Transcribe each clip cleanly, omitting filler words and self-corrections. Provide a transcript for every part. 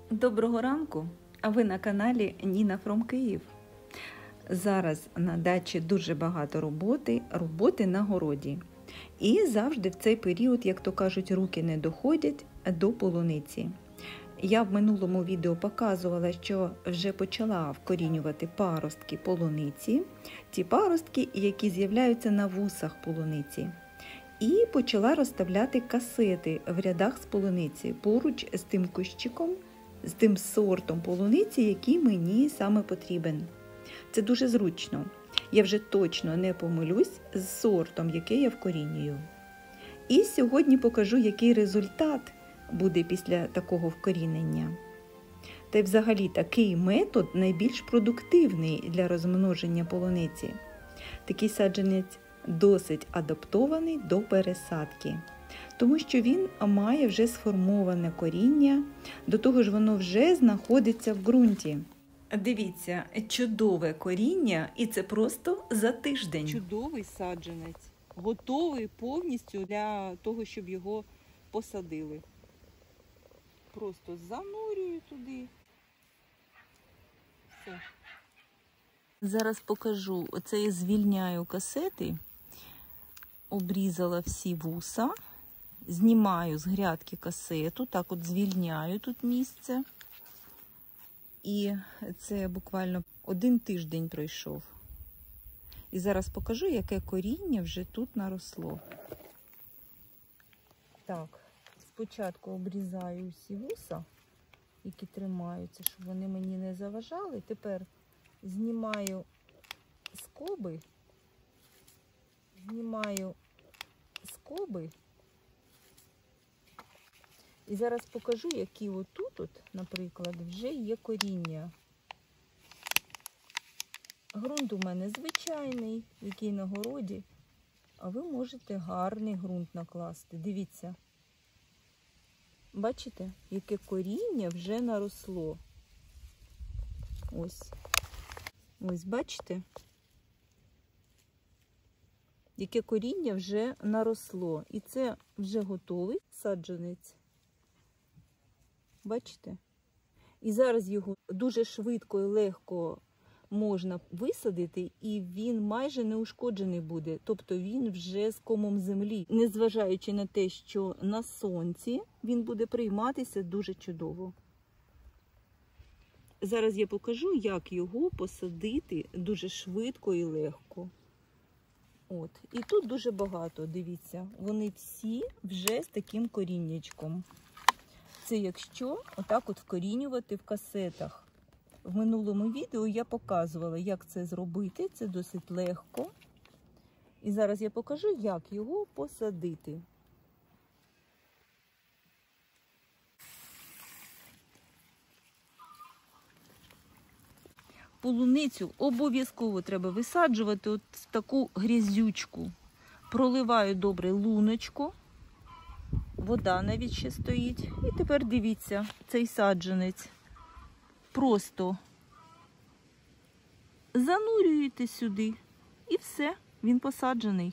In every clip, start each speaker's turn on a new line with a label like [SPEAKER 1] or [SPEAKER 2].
[SPEAKER 1] Доброго ранку! А ви на каналі Ніна From Київ. Зараз на дачі дуже багато роботи на городі. І завжди в цей період, як то кажуть, руки не доходять до полуниці. Я в минулому відео показувала, що вже почала вкорінювати паростки полуниці, ті паростки, які з'являються на вусах полуниці. І почала розставляти касети в рядах з полуниці поруч з тим кущиком, з тим сортом полуниці, який мені саме потрібен. Це дуже зручно. Я вже точно не помилюсь з сортом, який я вкорінюю. І сьогодні покажу, який результат буде після такого вкорінення. Та й взагалі такий метод найбільш продуктивний для розмноження полуниці. Такий саджанець досить адаптований до пересадки, тому що він має вже сформоване коріння, до того ж воно вже знаходиться в ґрунті. Дивіться, чудове коріння, і це просто за тиждень.
[SPEAKER 2] Чудовий саджанець, готовий повністю для того, щоб його посадили. Просто занурюю туди. Все.
[SPEAKER 1] Зараз покажу. Оце я звільняю касети, обрізала всі вуса, знімаю з грядки касету, так от звільняю тут місце. І це буквально 1 тиждень пройшов. І зараз покажу, яке коріння вже тут наросло. Так, спочатку обрізаю усі вуса, які тримаються, щоб вони мені не заважали. Тепер знімаю скоби, і зараз покажу, які отут, наприклад, вже є коріння. Ґрунт у мене звичайний, який на городі, а ви можете гарний ґрунт накласти. Дивіться. Бачите, яке коріння вже наросло. Ось. Ось, бачите? Яке коріння вже наросло. І це вже готовий саджанець. Бачите? І зараз його дуже швидко і легко можна висадити, і він майже не ушкоджений буде. Тобто він вже з комом землі. Незважаючи на те, що на сонці він буде прийматися дуже чудово. Зараз я покажу, як його посадити дуже швидко і легко. От. І тут дуже багато, дивіться, вони всі вже з таким коріннячком. Це якщо отак от вкорінювати в касетах. В минулому відео я показувала, як це зробити, це досить легко. І зараз я покажу, як його посадити. Полуницю обов'язково треба висаджувати от в таку грязючку. Проливаю добре луночку. Вода навіть ще стоїть. І тепер дивіться, цей саджанець. Просто занурюєте сюди. І все, він посаджений.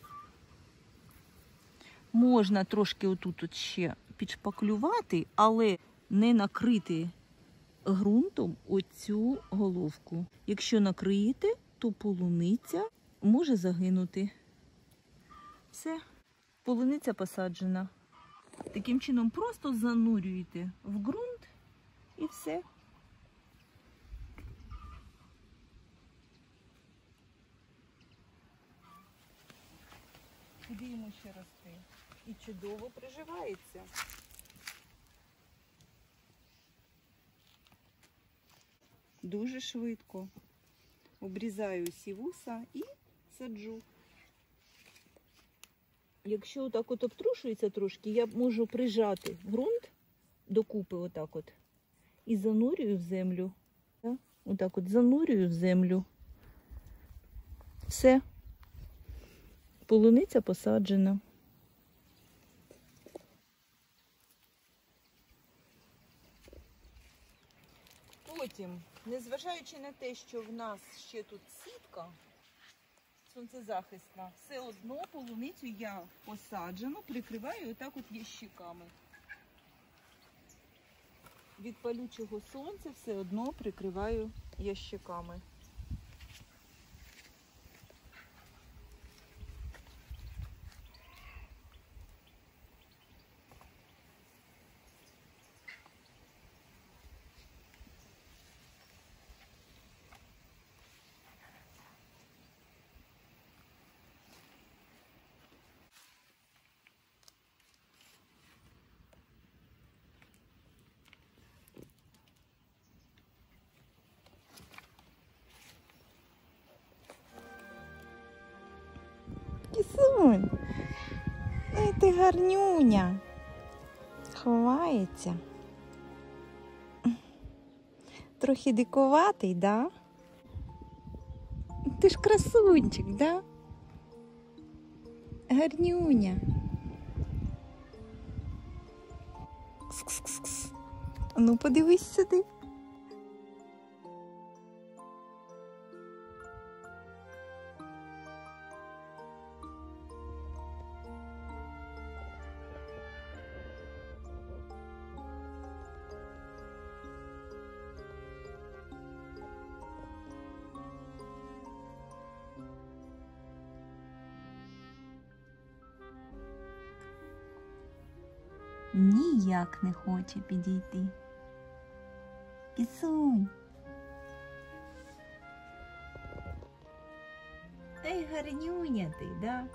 [SPEAKER 1] Можна трошки отут ще підшпаклювати, але не накрити ґрунтом оцю головку. Якщо накриєте, то полуниця може загинути. Все, полуниця посаджена. Таким чином просто занурюєте в ґрунт і все.
[SPEAKER 2] Куди йому ще рости? І чудово приживається. Дуже швидко. Обрізаю всі вуса і саджу.
[SPEAKER 1] Якщо отак от обтрушується трошки, я можу прижати ґрунт докупи отак от і занурюю в землю. Отак от занурюю в землю. Все. Полуниця посаджена.
[SPEAKER 2] Потім, незважаючи на те, що в нас ще тут сітка сонцезахисна, все одно полуницю я посаджену, прикриваю отак от ящиками. від палючого сонця все одно прикриваю ящиками.
[SPEAKER 1] Кісунь, ай ти гарнюня. Ховається. Трохи дикуватий, да? Ти ж красунчик, да? Гарнюня. Кс-кс-кс. Ну, подивись сюди. Ніяк не хоче підійти. Кісунь. Ей, гарнюня ти, да?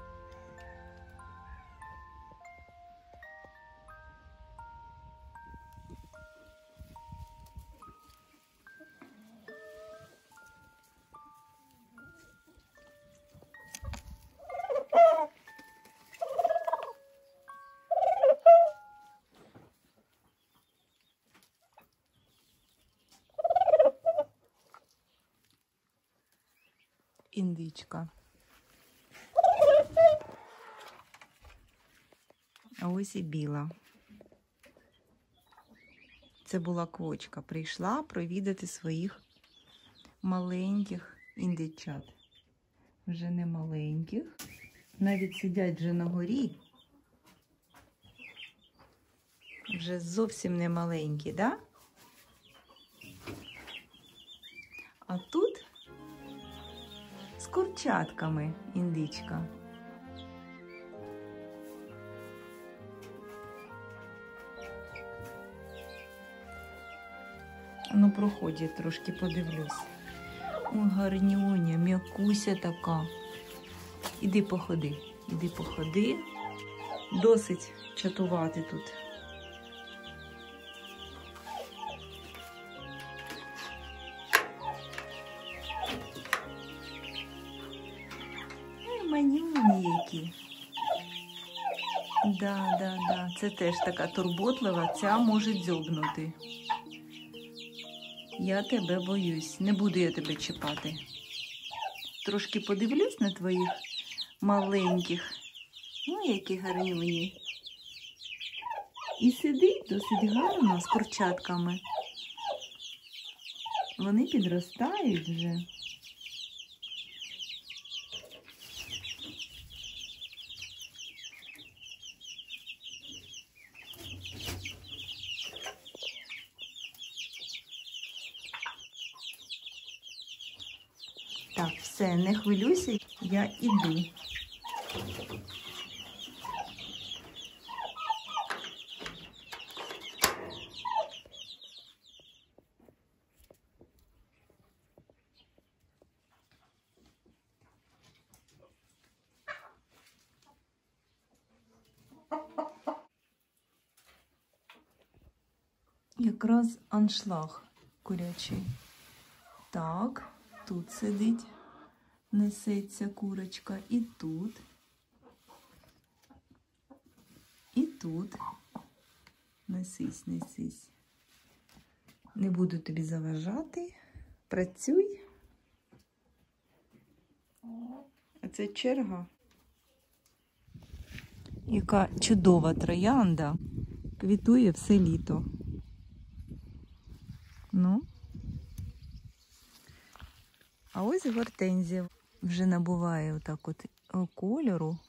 [SPEAKER 1] Індичка. А ось і біла. Це була квочка. Прийшла провідати своїх маленьких індичат. Вже не маленьких. Навіть сидять вже на горі. Вже зовсім не маленькі, да? А тут з курчатками індичка. Ну, проходь, я трошки подивлюсь. Ой, гарнюня, м'якуся така. Іди походи, іди походи. Досить чатувати тут. Манюні які. Да. Це теж така турботлива, ця може дзьобнути. Я тебе боюсь, не буду я тебе чіпати. Трошки подивлюсь на твоїх маленьких. Ну, які гарнюні. І сидить досить гарно з курчатками. Вони підростають вже. Так, все, не хвилюйся, я іду. Якраз аншлаг курячий. Так, тут сидить, несеться курочка, і тут. І тут. Несись, несись. Не буду тобі заважати. Працюй. А це черга. Яка чудова троянда. Квітує все літо. Ну. А ось гортензія вже набуває отак от кольору.